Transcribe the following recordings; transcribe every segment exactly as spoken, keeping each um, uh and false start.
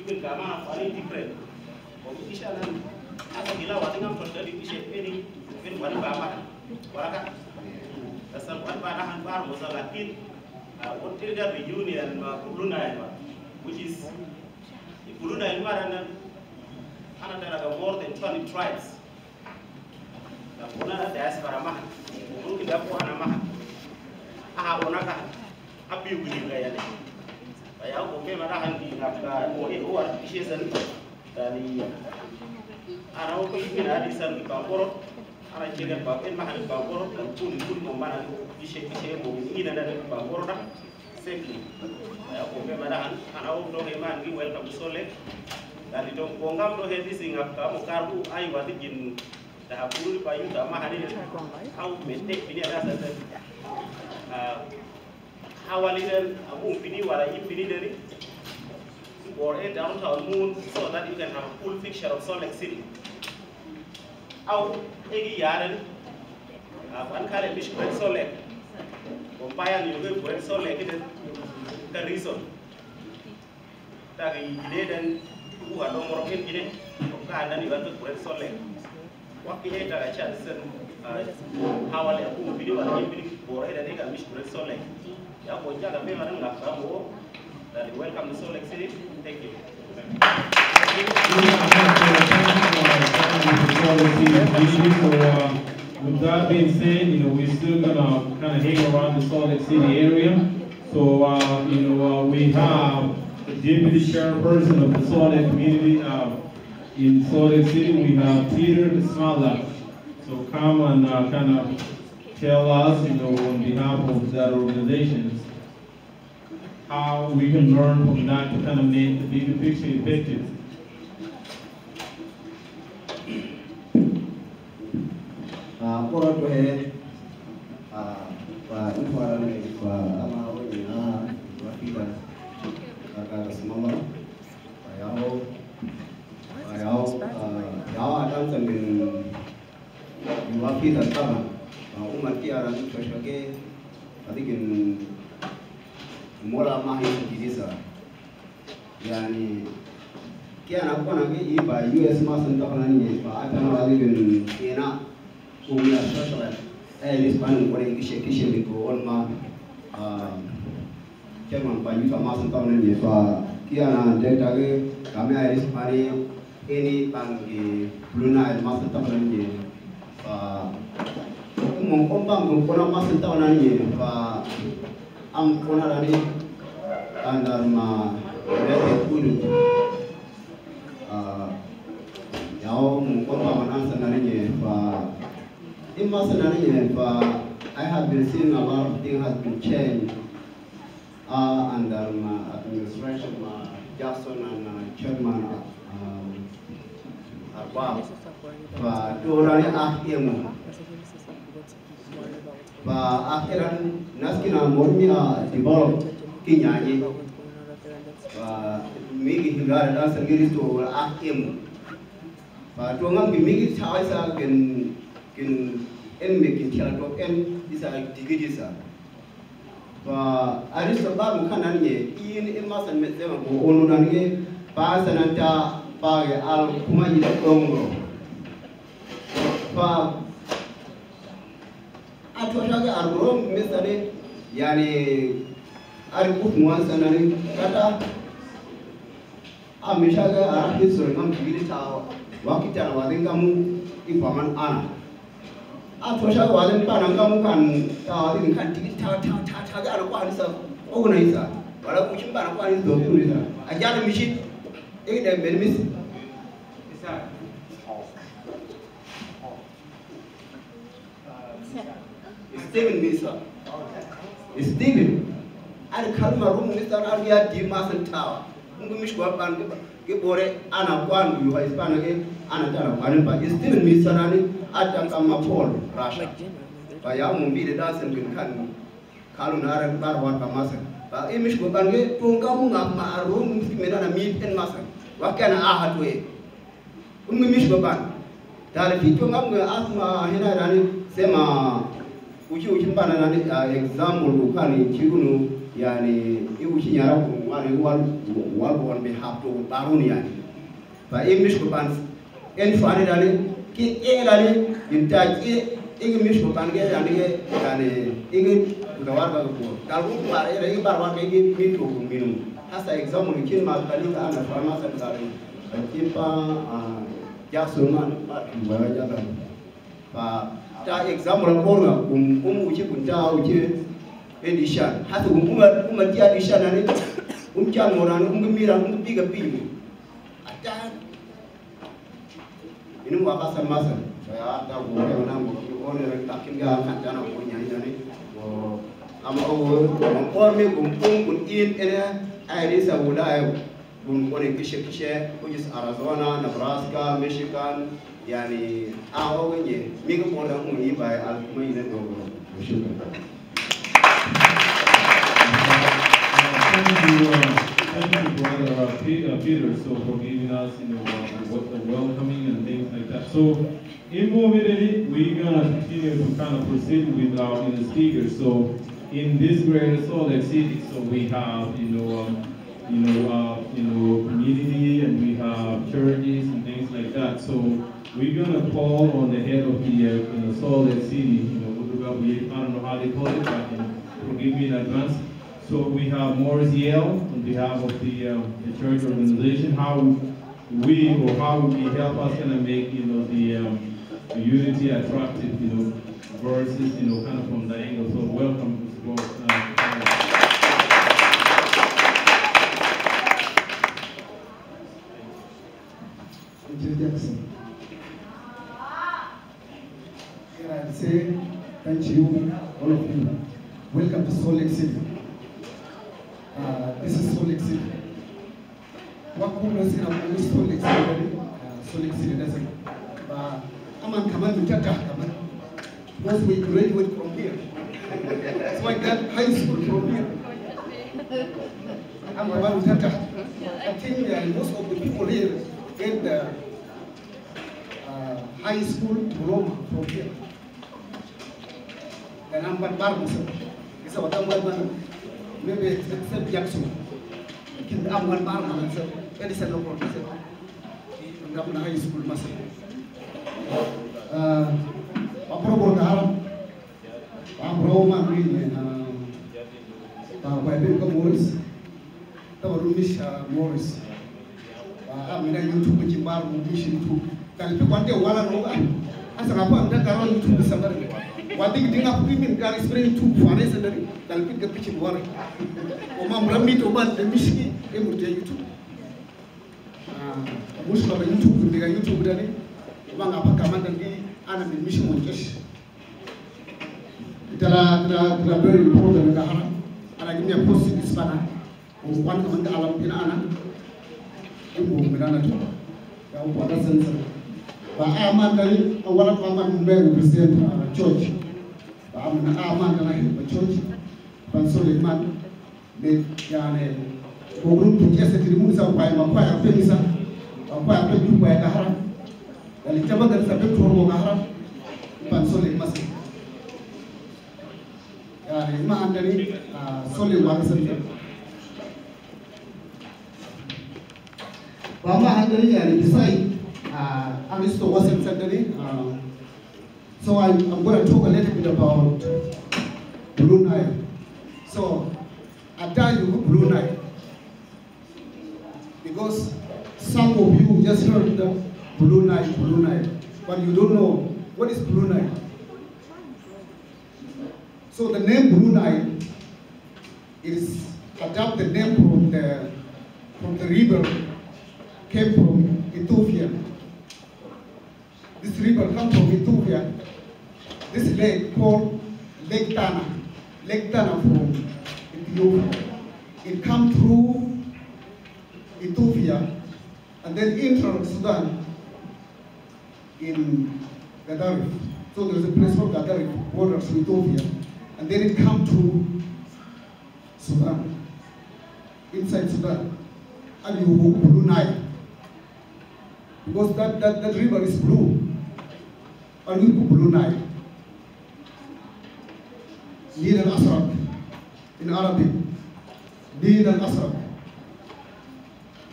even kama fani different ko kisha nan asa gila wati ngam to dali kisha peni pen wani baba waraka asal wan bana han bar musalakin on tilga reunion ma kuluna ba which is kuluna in marana ana daga more than twenty tribes da kuna diaspora ma ko kinda ko ana ma aha onaka abiu gudinga yale ya ko me mara handi nafka ko e o artishe san dani ara ko ina di san ba boro ara jega ba en mahal ba boro ko kun kun mo mana dishe dishe mo ina da ba boro da safely ya ko me mara han ara o do e man gi welcome sole dani to ko ngam do he disinga ka mo karbu ai wa digin da buru pa yu da mahali au me tek bini ada sa ah hawalidan abu pini wala impini dari or a downtown moon so that you can have a full picture of Salt Lake City. Au egi yaran wan kale mish ko Salt Lake ko payan yo ko Salt Lake den ka reason ta gi gide den ku ga do moro ken gide ko ka nan iban ko Salt Lake wakki e ta cha sen hawale abu pini wala impini or a de ga mish ko Salt Lake. Ya ko jaga me manan la kamo that welcome to Salt Lake City. Thank you. So uh, with that being said, you know, we're still gonna kind of hang around the Salt Lake City area. So uh, you know, uh, we have the deputy chairperson of the Salt Lake community uh, in Salt Lake City. We have Peter Smala. So come and uh, kind of tell us, you know, on behalf of that organization, how we can learn from that to kind of make the bigger picture effective. Ah, por otro lado, ah, para informar para ama wena wafika kaka semua, ayau, ayau, ayau ada sambil wafika sama. umat tiara tu cocoknya, tadi kan mola mahi kidisa, yani kian aku nanti iba U S mas entah mana ni, iba apa nama tadi kan ena umia sosial, eh lispan korang kisah kisah itu orma, kian apa juga mas entah mana ni, iba kian ada tadi kami ada lispani ini tangki Brunei mas entah mana ni, mengkompang mengkono mas entah mana ni, iba am kona lagi andar ma lete kudu yao mengkompang mana senarnya iba imma senarnya iba I have been seeing a lot of things has been changed uh, under my administration ma Jackson and uh, chairman Arwah ba dorani akhirnya ba akhiran naskina mormia develop kinyanye ba migi higara dan sendiri to akhirnya ba to ngam migi chaisa gen gen en mekin tiara to en isa digidisa ba ari sabab kanan ye in in masan mezema ko onu nange ba sananta ba ya al kuma ida kongo ba atwa shaga argrom mesane yani ari kut muan sanani kata amishaga arahi sorgam digidita wakita wadin kamu ipaman ana atwa shaga wadin panan kamu kan wadin kan digita ta ta ta ga ko anisa organizer wala ku chimba na ko anisa do organizer ajala mishit e da belmis isa Steven Misa Steven ada kalmar rum ni sana dia di masan tawa mungkin mish ko ban ke bore ana kwan yu ha ispana ke ana tara kwanin ba Steven Misa nani ada kama Paul Rasha ba ya mun bi da dasan bin kan kalu naran barwan ka masan ba e mish ko ban ke tunga mu ngam ma rum mungkin medana mit en masan wa kana ahad we mungkin mish ko ban dal fi to ngam ga asma hina rani sema uchi uchi mbana nani example ukani chigunu yani iuchi nyara ku wale wal wal on behalf to barun yani fa imish ko ban en fani dale ki e dale inta ki imish ko ban ge yani ge yani igi gawar ga ko dal ko ba e bar wa ge mi to minum hasa example kin ma kali ka ana fama sa dale kimpa ya suman ba ba ya ba ba ta example ko na um um uchi kunta uchi edition hasa um um um ti edition ne um kyan mo na um mira um biga biga ata ini mo aka sama sa ya ta ko ne na mo ko ne ra ta kin ga kan ta na ko nya nya ne o ama o ko me um um kun in ene ai risa wala kun ko ne kishe kishe kujis Arizona Nebraska Michigan yani awo wenye mi ko mo da mo yi bai al kuma yi ne do shukran. Thank you, uh, thank you, brother uh, Peter, Peter, so for giving us, you know, uh, what the welcoming and things like that. So, immediately we're gonna continue to kind of proceed with our you know, speakers. So, in this greater Salt Lake City, so we have, you know, um, you know, uh, you know, community, and we have churches and things like that. So, we're gonna call on the head of the, uh, you know, Salt Lake City, you know, I don't know how they call it, but you know, forgive me in advance. So we have Morris Yale on behalf of the, um, the church organization. How we or how we help us kind of make you know the, um, the unity attractive, you know, versus you know kind of from the angle. So welcome to both. Uh, Jackson. Here I say thank you, all of you. Welcome to Salt Lake City. Uh, this is Salt Lake City. What people say about Salt Lake City, uh, Salt Lake City doesn't. Uh, I'm on command with Tata, because we graduate from here. So I got high school from here. I'm command with Tata. I think uh, most of the people here get the uh, high school diploma from here. And I'm one bar Muslim. It's about one maybe except Jackson. I'm one bar Muslim. That is a local Muslim. I'm going high school Muslim. Uh, I'm from Haram. I'm from Mandarin. Uh, by Bill Morris. That was Rumish Morris. I'm in a YouTube which is bar mission to. Can you want to one and as an apart that around YouTube is somebody. What thing thing of women can explain to foreigners and then they'll pick the pitch in water. Omam Ramit Oman the Mishi, Emuja YouTube. Most of the YouTube will be a YouTube daddy. One upper command and be an admission on cash. There are very important in the Hara, and I give me a post in this banner of one command alam in Anna. You move with another. What a sensor. But I am mandatory, or one of my men represent a church. I'm an arm and a church. But so the man, the Yane, who group to just the moons of my acquire Penisa, acquire Pentu by Gahara, and the Jabba is a bit to Gahara, but so they must. Mandatory, solid one center. Bama handling and decide. Uh, I'm used to wasn't Saturday, uh, so I, I'm going to talk a little bit about Blue Nile. So I tell you Blue Nile because some of you just heard the Blue Nile, Blue Nile, but you don't know what is Blue Nile. So the name Blue Nile is adopted the name from the from the river came from Ethiopia. This river comes from Ethiopia. This lake called Lake Tana. Lake Tana from Ethiopia. It comes through Ethiopia and then enters Sudan in Gaddafi. So there's a place called Gaddafi, borders with Ethiopia. And then it comes to Sudan. Inside Sudan. And you go Blue Nile. Because that, that, that river is blue. And we go Blue Nile. Nil al-Asrak in Arabic. Nil al-Asrak.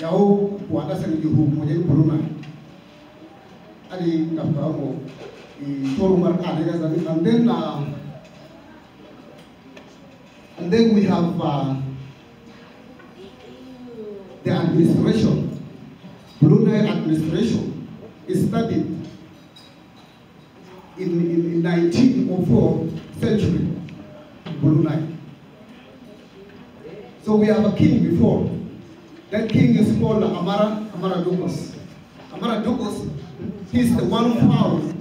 Yao kuada sang yuhu mojen Brunei. Ali kapamo I torumar adega zani, and then uh, and then we have uh, the administration. Brunei administration is studied in in, in nineteen oh four century Brunei. So we have a king before. That king is called Amara Amara Dukus. Amara Dukus, he's the one who found